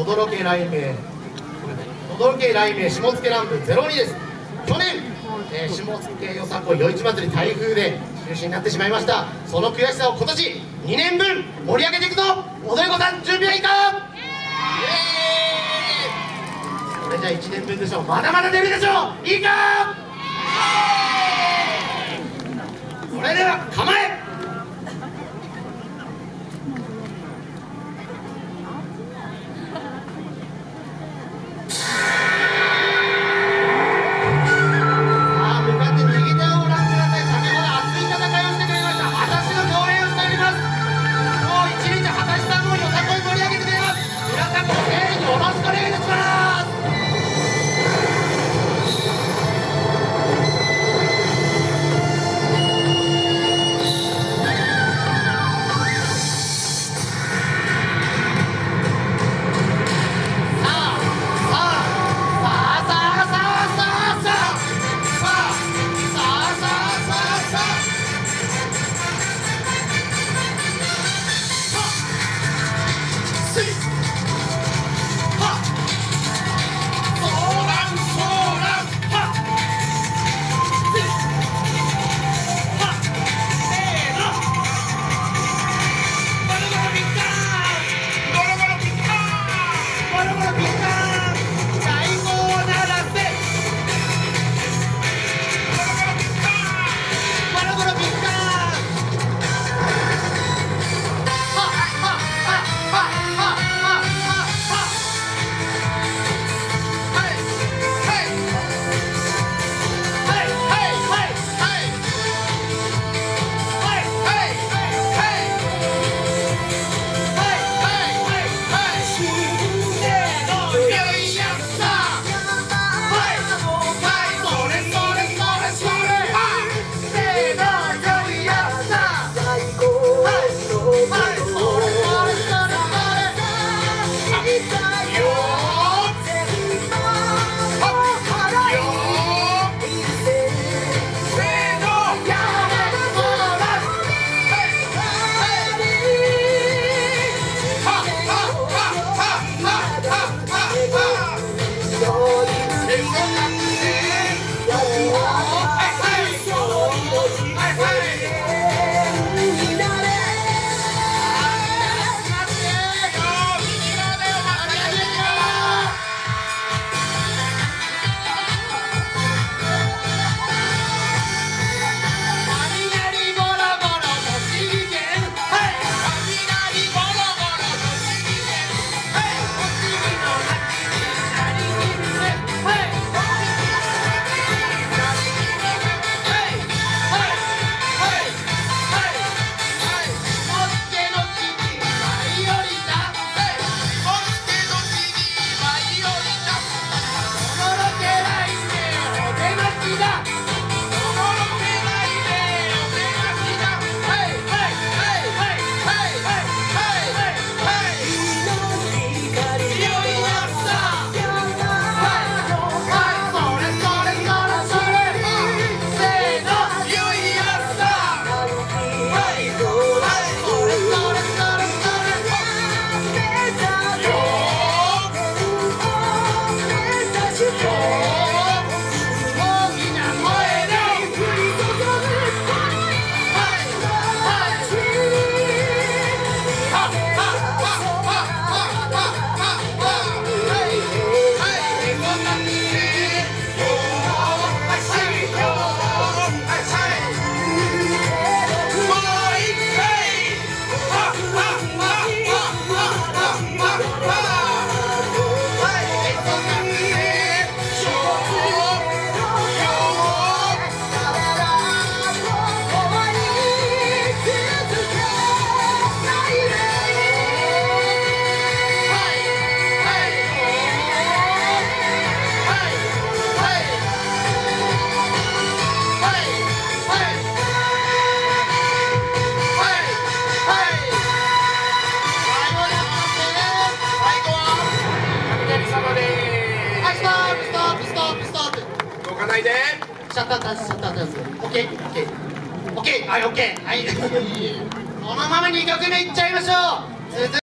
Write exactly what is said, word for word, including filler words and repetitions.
轟け雷鳴、轟け雷鳴下野乱舞ゼロにです。去年、えー、下野よさこい夜市祭り台風で中止になってしまいました。その悔しさを今年にねんぶん盛り上げていくぞ。踊り子さん準備はいいか。イエーイ。これじゃいちねんぶんでしょ。まだまだ出るでしょ。いいか。それでは構え。 ないで。 シャッタータッチ、シャッタータッチ。オッケー、オッケー。オッケー、はい、オッケー。はい。このままにきょくめいっちゃいましょう。続